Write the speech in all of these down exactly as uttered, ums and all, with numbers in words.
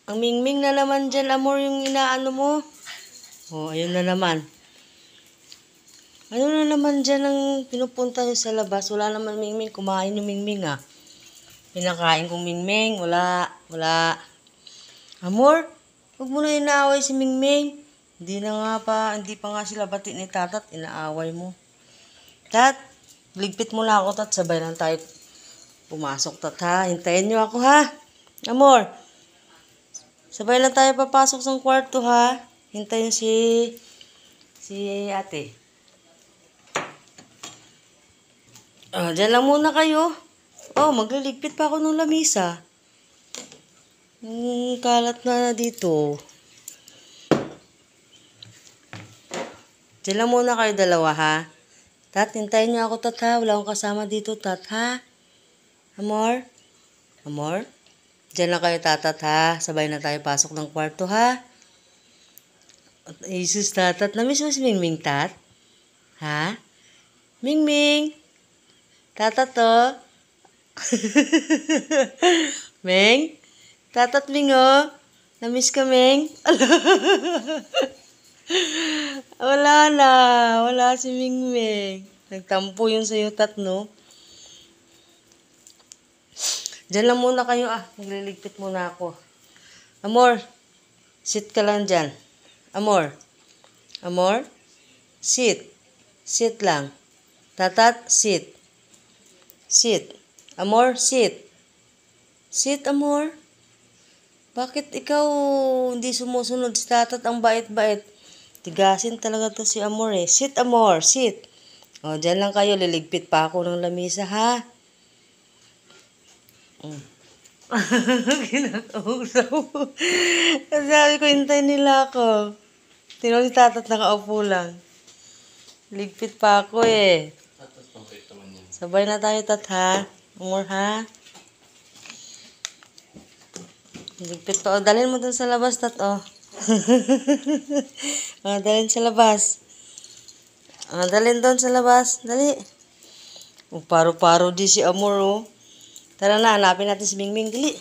Ang Mingming na naman dyan, amor, yung inaano mo. Oh, ayun na naman. Ano na naman dyan ang pinupunta nyo sa labas? Wala naman Mingming. Kumain yung Mingming ah. Pinakain kong Mingming. Wala. Wala. Amor, huwag mo na inaaway si Mingming. Hindi na nga pa, hindi pa nga sila bati ni Tatat. Inaaway mo. Tat, ligpit mo na ako, Tat. Sabay lang tayo pumasok, Tat, ha. Hintayin nyo ako, ha. Amor, sabay lang tayo papasok sa kwarto, ha. Hintayin si, si ate. Ah, dyan lang muna kayo. Oh, magliligpit pa ako ng lamisa. Hmm, kalat na dito. Diyan lang muna kayo dalawa, ha? Tat, hintayin niyo ako, Tat, ha? Wala akong kasama dito, Tat, ha? Amor? Amor? Diyan lang kayo, Tatat, ha? Sabay na tayo pasok ng kwarto, ha? Jesus, Tatat. Namiss mo si Mingming, Tat? Ha? Mingming? Tatat, to? Ming? Tatat, Ming, oh? Namiss ka, Ming? Wala na. Wala si Mingming. Nagtampo yun sa'yo, Tat, no? Diyan lang muna kayo, ah. Nagliligpit muna ako. Amor, sit ka lang dyan. Amor. Amor? Sit. Sit lang. Tatat, sit. Sit. Amor, sit. Sit, Amor. Bakit ikaw hindi sumusunod si Tatat? Ang bait-bait. Tigasin talaga to si Amor eh. Sit, Amor. Sit. O, dyan lang kayo. Liligpit pa ako ng lamisa, ha? Mm. Kinakausap mo. Sabi ko, hintay nila ako. Tinawag si Tatat nakaupo lang. Ligpit pa ako eh. Sabay na tayo, Tat, ha? Amor, ha? Ligpit pa. O, dalhin mo dun sa labas, Tat, o. O, dalhin sa labas. O, dalhin dun sa labas. Dali. O, paro-paro di si Amor, o. Tara na, hanapin natin si Mingming. Dali.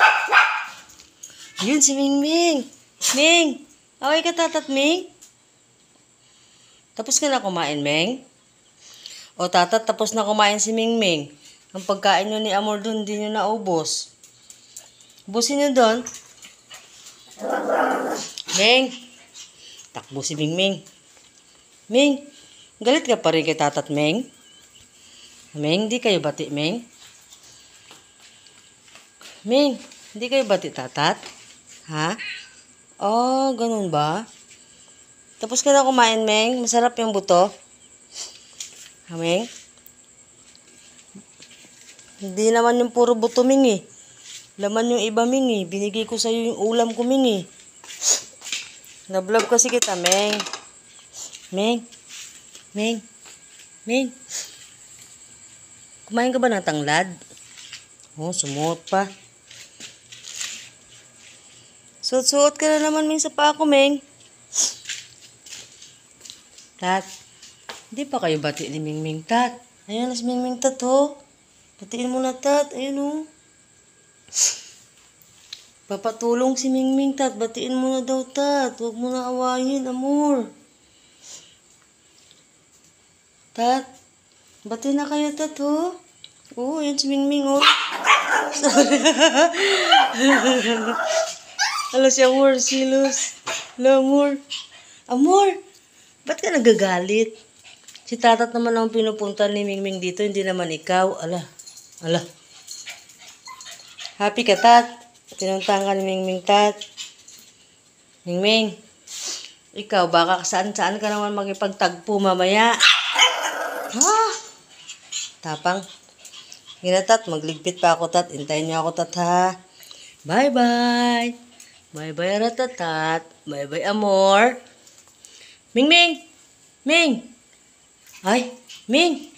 Yun, si Mingming. Ming! Away ka, Tatat, Ming? Tapos ka na kumain, Ming? O, Tatat, tapos na kumain si Mingming. Ang pagkain nyo ni Amor dun, hindi nyo naubos. Ubusin nyo dun. Ming! Takbo si Mingming. Ming! Galit ka pa rin kay Tatat, Ming? Ming, di kayo bati, Ming? Ming, hindi kayo bati, Tatat? Ha? Oh, ganun ba? Tapos ka na kumain, Ming? Masarap yung buto? Ha, Ming? Hindi naman yung puro buto, Ming, eh. Laman yung iba, Ming, eh. Binigay ko sa'yo yung ulam ko, Ming, eh. Nablog kasi kita, Ming. Ming. Ming. Ming. Kumain ka ba ng tanglad? Oh, sumuot pa. Suot-suot ka na naman, Ming, sa paa ko, Ming. Tat. Hindi pa kayo bati ni Mingming, Tat. Ayan na si Mingming, Tat, oh. Batiin mo na, Tat. Ayan, oh. Papatulong si Mingming, Tat. Batiin mo na daw, Tat. Huwag mo na awayin, Amor. Tat. Bati na kayo, Tat, oh. Oh, ayan si Mingming, oh. Hala si Amor, silos. Hala, Amor. Amor, ba't ka nagagalit? Si Tatat naman ang pinupunta ni Mingming dito, hindi naman ikaw. Ala, ala. Happy ka, Tat? Pinuntahan ka ni Mingming, Tat. Mingming, ikaw, baka saan-saan ka naman magipagtagpo mamaya. Ha? Tapang. Hina, Tat, magligpit pa ako, Tat. Hintayin niyo ako, Tat, ha? Bye-bye. Bye-bye, Ratatat. Bye-bye, Amor. Mingming! Ming! Ay, Ming!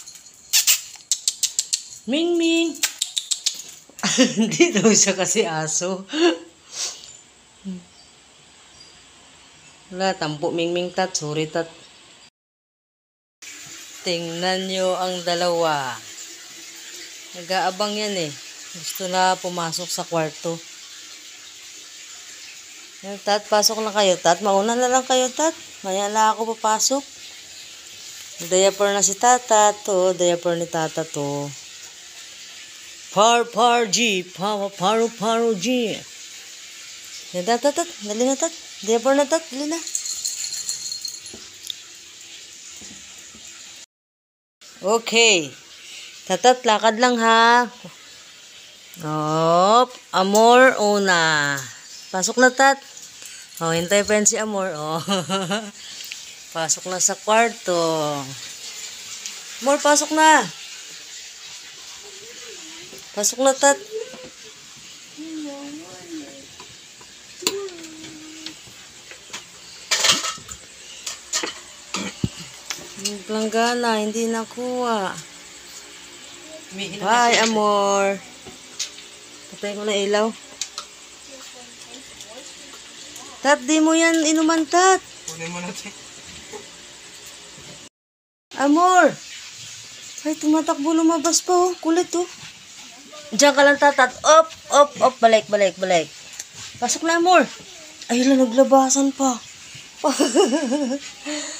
Mingming! Hindi daw siya kasi aso. Wala, tampo Mingming, Tat. Sorry, Tat. Tingnan nyo ang dalawa. Nag-aabang yan eh. Gusto na pumasok sa kwarto. Yan, Tat, pasok na kayo, Tat. Mauna na lang kayo, Tat. Maya na ako papasok. Diaper na si Tata to. Diaper ni Tata to. Par, par, G. Pawa, paro, paro, G. Yan, Tat, Tat, Tat. Dali na, Tat. Diaper na, Tat. Dali na. Okay. Tatat, lakad lang ha. Op, Amor, una. Pasok na, Tat. Oh, hintay pa yan si Amor. Oh. Pasok na sa kwarto. Amor, pasok na. Pasok na, Tat. Yung planggana, hindi nakuha. Bye, Amor. Patay ko na ilaw. Tat, di mo yan inuman, Tat. Kunin mo natin. Amor! Ay, tumatakbo, lumabas pa, oh. Kulit, oh. Diyan ka lang, Tatat. Op, op, op. Balik, balik, balik. Pasok na, Amor. Ay, lang, naglabasan pa.